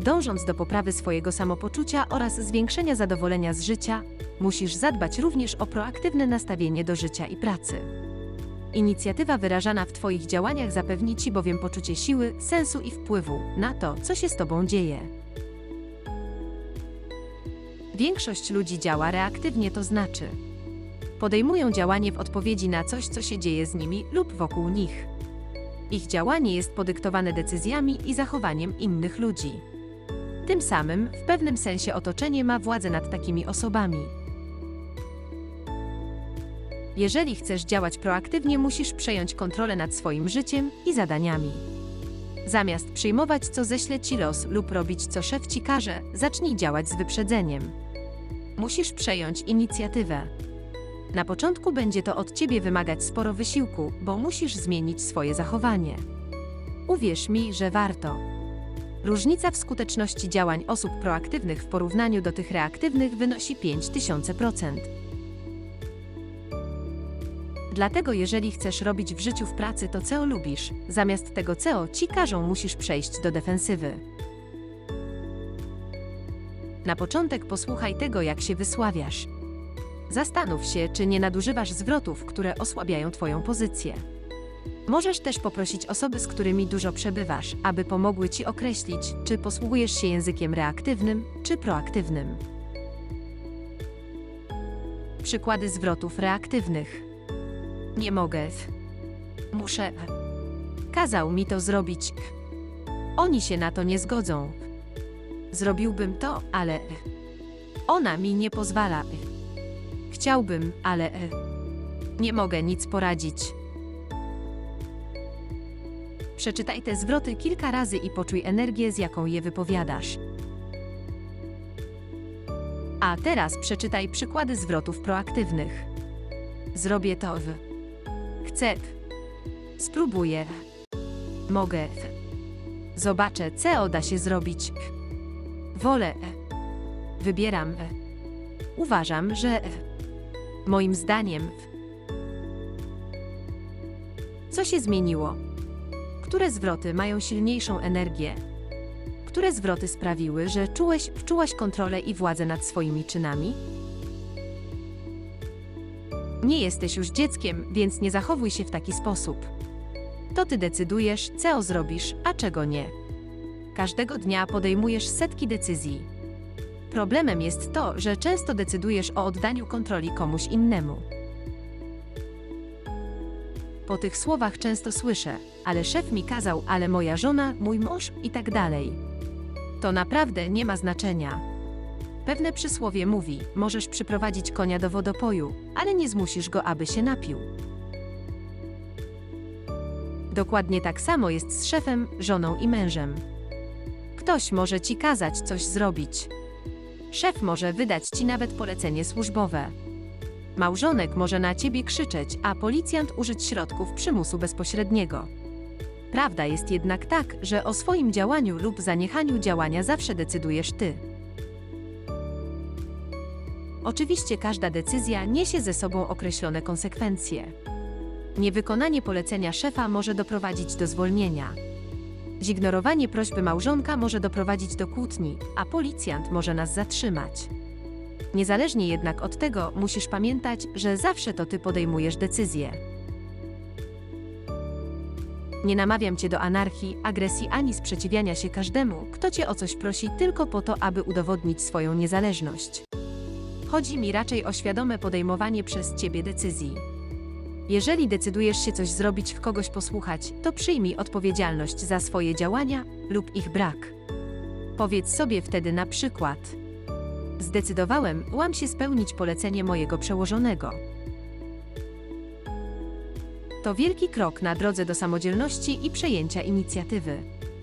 Dążąc do poprawy swojego samopoczucia oraz zwiększenia zadowolenia z życia, musisz zadbać również o proaktywne nastawienie do życia i pracy. Inicjatywa wyrażana w Twoich działaniach zapewni Ci bowiem poczucie siły, sensu i wpływu na to, co się z Tobą dzieje. Większość ludzi działa reaktywnie, to znaczy podejmują działanie w odpowiedzi na coś, co się dzieje z nimi lub wokół nich. Ich działanie jest podyktowane decyzjami i zachowaniem innych ludzi. Tym samym, w pewnym sensie otoczenie ma władzę nad takimi osobami. Jeżeli chcesz działać proaktywnie, musisz przejąć kontrolę nad swoim życiem i zadaniami. Zamiast przyjmować, co ześle Ci los lub robić, co szef Ci każe, zacznij działać z wyprzedzeniem. Musisz przejąć inicjatywę. Na początku będzie to od Ciebie wymagać sporo wysiłku, bo musisz zmienić swoje zachowanie. Uwierz mi, że warto. Różnica w skuteczności działań osób proaktywnych w porównaniu do tych reaktywnych wynosi 5000%. Dlatego jeżeli chcesz robić w życiu, w pracy to, co lubisz, zamiast tego, co Ci każą, musisz przejść do defensywy. Na początek posłuchaj tego, jak się wysławiasz. Zastanów się, czy nie nadużywasz zwrotów, które osłabiają Twoją pozycję. Możesz też poprosić osoby, z którymi dużo przebywasz, aby pomogły Ci określić, czy posługujesz się językiem reaktywnym, czy proaktywnym. Przykłady zwrotów reaktywnych. Nie mogę. Muszę. Kazał mi to zrobić. Oni się na to nie zgodzą. Zrobiłbym to, ale ona mi nie pozwala. Chciałbym, ale nie mogę nic poradzić. Przeczytaj te zwroty kilka razy i poczuj energię, z jaką je wypowiadasz. A teraz przeczytaj przykłady zwrotów proaktywnych. Zrobię to. Chcę. Spróbuję. Mogę. Zobaczę, co da się zrobić. Wolę. Wybieram. Uważam, że. Moim zdaniem. Co się zmieniło? Które zwroty mają silniejszą energię? Które zwroty sprawiły, że wczułaś kontrolę i władzę nad swoimi czynami? Nie jesteś już dzieckiem, więc nie zachowuj się w taki sposób. To Ty decydujesz, co zrobisz, a czego nie. Każdego dnia podejmujesz setki decyzji. Problemem jest to, że często decydujesz o oddaniu kontroli komuś innemu. Po tych słowach często słyszę, ale szef mi kazał, ale moja żona, mój mąż i tak dalej. To naprawdę nie ma znaczenia. Pewne przysłowie mówi, możesz przyprowadzić konia do wodopoju, ale nie zmusisz go, aby się napił. Dokładnie tak samo jest z szefem, żoną i mężem. Ktoś może Ci kazać coś zrobić. Szef może wydać Ci nawet polecenie służbowe. Małżonek może na Ciebie krzyczeć, a policjant użyć środków przymusu bezpośredniego. Prawda jest jednak tak, że o swoim działaniu lub zaniechaniu działania zawsze decydujesz Ty. Oczywiście każda decyzja niesie ze sobą określone konsekwencje. Niewykonanie polecenia szefa może doprowadzić do zwolnienia. Zignorowanie prośby małżonka może doprowadzić do kłótni, a policjant może nas zatrzymać. Niezależnie jednak od tego, musisz pamiętać, że zawsze to Ty podejmujesz decyzje. Nie namawiam Cię do anarchii, agresji ani sprzeciwiania się każdemu, kto Cię o coś prosi tylko po to, aby udowodnić swoją niezależność. Chodzi mi raczej o świadome podejmowanie przez Ciebie decyzji. Jeżeli decydujesz się coś zrobić, w kogoś posłuchać, to przyjmij odpowiedzialność za swoje działania lub ich brak. Powiedz sobie wtedy na przykład: zdecydowałem się spełnić polecenie mojego przełożonego. To wielki krok na drodze do samodzielności i przejęcia inicjatywy.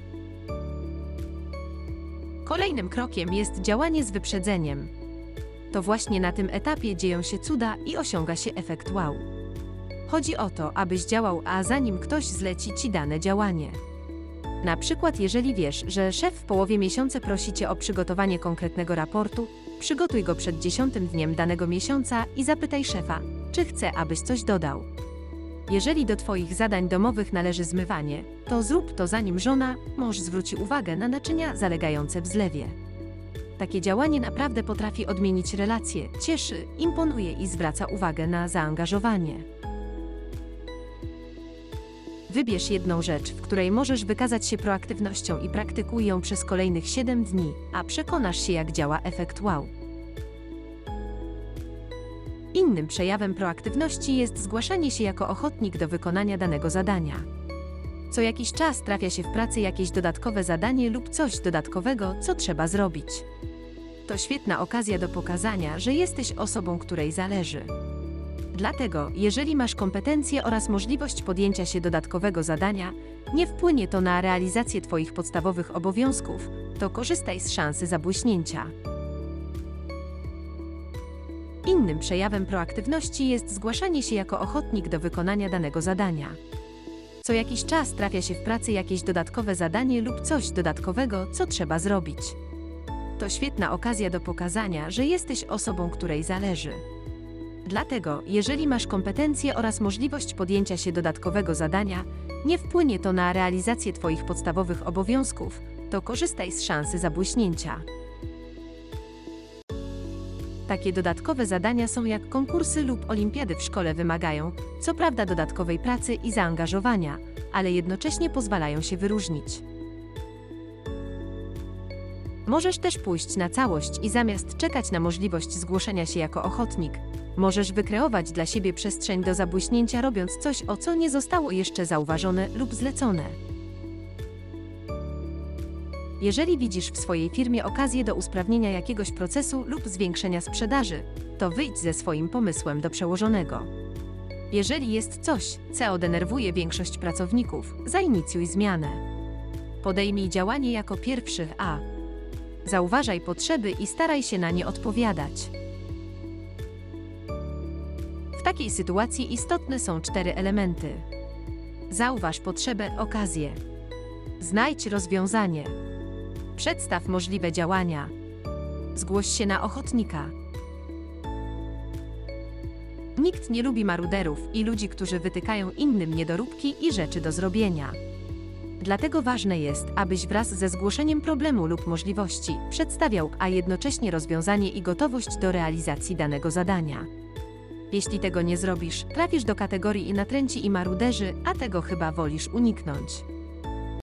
Kolejnym krokiem jest działanie z wyprzedzeniem. To właśnie na tym etapie dzieją się cuda i osiąga się efekt wow. Chodzi o to, abyś działał, a zanim ktoś zleci Ci dane działanie. Na przykład jeżeli wiesz, że szef w połowie miesiąca prosi Cię o przygotowanie konkretnego raportu, przygotuj go przed 10 dniem danego miesiąca i zapytaj szefa, czy chce, abyś coś dodał. Jeżeli do Twoich zadań domowych należy zmywanie, to zrób to zanim żona, mąż zwróci uwagę na naczynia zalegające w zlewie. Takie działanie naprawdę potrafi odmienić relacje, cieszy, imponuje i zwraca uwagę na zaangażowanie. Wybierz jedną rzecz, w której możesz wykazać się proaktywnością i praktykuj ją przez kolejnych 7 dni, a przekonasz się, jak działa efekt wow. Innym przejawem proaktywności jest zgłaszanie się jako ochotnik do wykonania danego zadania. Co jakiś czas trafia się w pracy jakieś dodatkowe zadanie lub coś dodatkowego, co trzeba zrobić. To świetna okazja do pokazania, że jesteś osobą, której zależy. Dlatego, jeżeli masz kompetencje oraz możliwość podjęcia się dodatkowego zadania, nie wpłynie to na realizację Twoich podstawowych obowiązków, to korzystaj z szansy zabłyśnięcia. Innym przejawem proaktywności jest zgłaszanie się jako ochotnik do wykonania danego zadania. Co jakiś czas trafia się w pracy jakieś dodatkowe zadanie lub coś dodatkowego, co trzeba zrobić. To świetna okazja do pokazania, że jesteś osobą, której zależy. Dlatego, jeżeli masz kompetencje oraz możliwość podjęcia się dodatkowego zadania, nie wpłynie to na realizację Twoich podstawowych obowiązków, to korzystaj z szansy zabłyśnięcia. Takie dodatkowe zadania są jak konkursy lub olimpiady w szkole wymagają, co prawda dodatkowej pracy i zaangażowania, ale jednocześnie pozwalają się wyróżnić. Możesz też pójść na całość i zamiast czekać na możliwość zgłoszenia się jako ochotnik, możesz wykreować dla siebie przestrzeń do zabłyśnięcia, robiąc coś, o co nie zostało jeszcze zauważone lub zlecone. Jeżeli widzisz w swojej firmie okazję do usprawnienia jakiegoś procesu lub zwiększenia sprzedaży, to wyjdź ze swoim pomysłem do przełożonego. Jeżeli jest coś, co denerwuje większość pracowników, zainicjuj zmianę. Podejmij działanie jako pierwszy, a zauważaj potrzeby i staraj się na nie odpowiadać. W takiej sytuacji istotne są 4 elementy. Zauważ potrzebę, okazję. Znajdź rozwiązanie. Przedstaw możliwe działania. Zgłoś się na ochotnika. Nikt nie lubi maruderów i ludzi, którzy wytykają innym niedoróbki i rzeczy do zrobienia. Dlatego ważne jest, abyś wraz ze zgłoszeniem problemu lub możliwości przedstawiał, a jednocześnie rozwiązanie i gotowość do realizacji danego zadania. Jeśli tego nie zrobisz, trafisz do kategorii natręci i maruderzy, a tego chyba wolisz uniknąć.